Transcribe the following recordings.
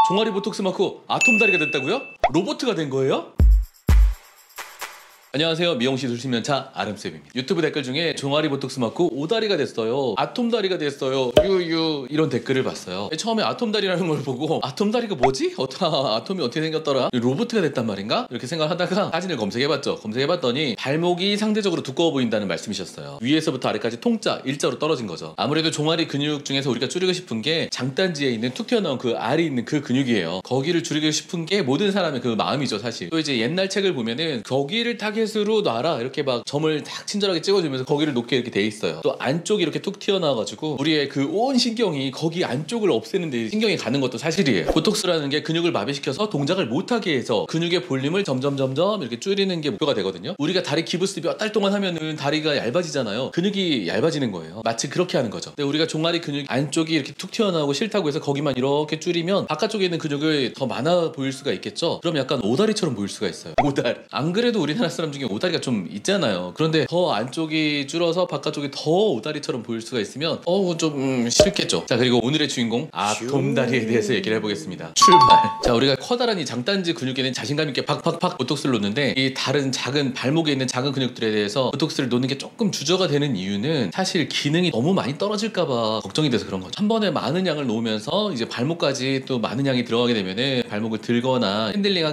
종아리 보톡스 맞고 아톰다리가 됐다고요? 로보트가 된 거예요? 안녕하세요. 미용시술 신면차 아름쌤입니다. 유튜브 댓글 중에 종아리 보톡스 맞고 오다리가 됐어요, 아톰다리가 됐어요, 유유 이런 댓글을 봤어요. 처음에 아톰다리라는 걸 보고 아톰다리가 뭐지? 아톰이 어떻게 생겼더라? 로보트가 됐단 말인가? 이렇게 생각하다가 사진을 검색해봤죠. 검색해봤더니 발목이 상대적으로 두꺼워 보인다는 말씀이셨어요. 위에서부터 아래까지 통짜, 일자로 떨어진 거죠. 아무래도 종아리 근육 중에서 우리가 줄이고 싶은 게 장단지에 있는 툭 튀어나온 그 알이 있는 그 근육이에요. 거기를 줄이고 싶은 게 모든 사람의 그 마음이죠, 사실. 또 이제 옛날 책을 보면은 거기를 타겟으로 놔라 이렇게 막 점을 딱 친절하게 찍어주면서 거기를 놓게 이렇게 돼 있어요. 또 안쪽이 이렇게 툭 튀어나와가지고 우리의 그 온 신경이 거기 안쪽을 없애는데 신경이 가는 것도 사실이에요. 보톡스라는 게 근육을 마비시켜서 동작을 못하게 해서 근육의 볼륨을 점점 이렇게 줄이는 게 목표가 되거든요. 우리가 다리 기부스 몇 달 동안 하면은 다리가 얇아지잖아요. 근육이 얇아지는 거예요. 마치 그렇게 하는 거죠. 근데 우리가 종아리 근육 안쪽이 이렇게 툭 튀어나오고 싫다고 해서 거기만 이렇게 줄이면 바깥쪽에 있는 근육을 더 많아 보일 수가 있겠죠. 그럼 약간 오다리처럼 보일 수가 있어요. 오다리. 안 그래도 우리나라 사람 중에 오다리가 좀 있잖아요. 그런데 더 안쪽이 줄어서 바깥쪽이 더 오다리처럼 보일 수가 있으면 좀 싫겠죠. 자, 그리고 오늘의 주인공 아톰다리에 대해서 얘기를 해보겠습니다. 출발. 자, 우리가 커다란 이 장단지 근육에는 자신감 있게 팍팍팍 보톡스를 놓는데 이 다른 작은 발목에 있는 작은 근육들에 대해서 보톡스를 놓는 게 조금 주저가 되는 이유는 사실 기능이 너무 많이 떨어질까봐 걱정이 돼서 그런 거죠. 한 번에 많은 양을 놓으면서 이제 발목까지 또 많은 양이 들어가게 되면은 발목을 들거나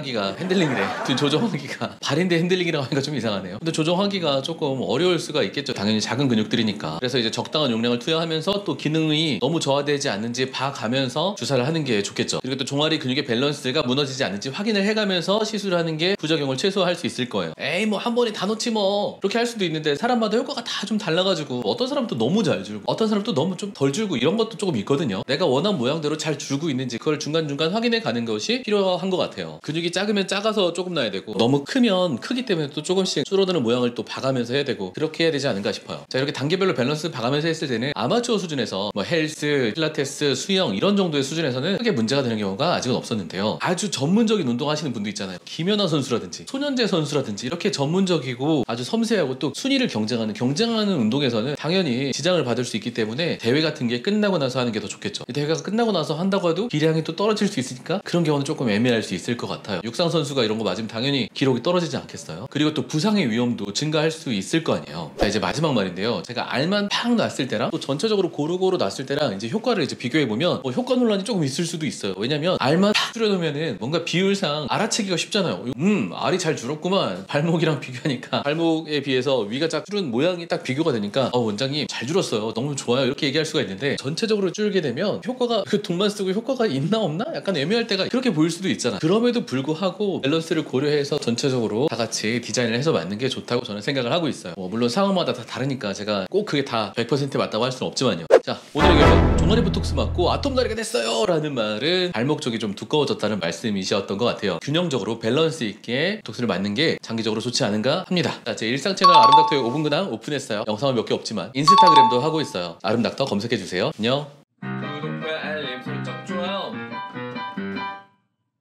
핸들링이래. 조정하기가 발인데 핸들링이라고 하니까 좀 이상하네요. 근데 조정하기가 조금 어려울 수가 있겠죠. 당연히 작은 근육들이니까. 그래서 이제 적당한 용량을 투여하면서 또 기능이 너무 저하되지 않는지 봐가면서 주사를 하는 게 좋겠죠. 그리고 또 종아리 근육의 밸런스가 무너지지 않는지 확인을 해가면서 시술하는 게 부작용을 최소화할 수 있을 거예요. 에이 뭐 한 번에 다 놓지 뭐 그렇게 할 수도 있는데 사람마다 효과가 다 좀 달라가지고 어떤 사람은 또 너무 잘 줄고 어떤 사람은 또 너무 좀 덜 줄고 이런 것도 조금 있거든요. 내가 원한 모양대로 잘 줄고 있는지 그걸 중간중간 확인해 가는 것이 필요한 것 같아요. 근육이 작으면 작아서 조금 나야 되고 너무 크면 크기 때문에 또 조금씩 줄어드는 모양을 또 봐가면서 해야 되고 그렇게 해야 되지 않은가 싶어요. 자, 이렇게 단계별로 밸런스 봐가면서 했을 때는 아마추어 수준에서 뭐 헬스, 필라테스, 수영 이런 정도의 수준에서는 크게 문제가 되는 경우가 아직은 없었는데요. 아주 전문적인 운동 하시는 분도 있잖아요. 김연아 선수라든지 손현재 선수라든지 이렇게 전문적이고 아주 섬세하고 또 순위를 경쟁하는 운동에서는 당연히 지장을 받을 수 있기 때문에 대회 같은 게 끝나고 나서 하는 게 더 좋겠죠. 대회가 끝나고 나서 한다고 해도 기량이 또 떨어질 수 있으니까 그런 경우는 조금 애매할 수 있을 것 같아요. 육상 선수가 이런 거 맞으면 당연히 기록이 떨어지지 않겠어요. 그리고 또 부상의 위험도 증가할 수 있을 거 아니에요. 자, 이제 마지막 말인데요. 제가 알만 팍 놨을 때랑 또 전체적으로 고루고루 놨을 때랑 이제 효과를 이제 비교해 보면 효과 논란이 조금 있을 수도 있어요. 왜냐면 알만 팍 줄여놓으면은 뭔가 비율상 알아채기가 쉽잖아요. 알이 잘 줄었구만. 발목이랑 비교하니까 발목에 비해서 위가 쫙 줄은 모양이 딱 비교가 되니까 원장님 잘 줄었어요, 너무 좋아요 이렇게 얘기할 수가 있는데 전체적으로 줄게 되면 효과가 그 돈만 쓰고 효과가 있나 없나 약간 애매할 때가 그렇게 보일 수도 있잖아. 그럼에도 불구하고 밸런스를 고려해서 전체적으로 다 같이 디자인을 해서 맞는 게 좋다고 저는 생각을 하고 있어요. 물론 상황마다 다 다르니까 제가 꼭 그게 다 100% 맞다고 할 수는 없지만요. 자, 오늘 여기서 종아리 보톡스 맞고 아톰다리가 됐어요 라는 말은 발목 쪽이 좀 두꺼워졌다는 말씀이셨던 것 같아요. 균형적으로 밸런스 있게 보톡스를 맞는 게 장기적으로 좋지 않은가 합니다. 자, 제 일상 채널 아름닥터의 5분 근황 오픈했어요. 영상은 몇 개 없지만 인스타그램도 하고 있어요. 아름닥터 검색해주세요. 안녕.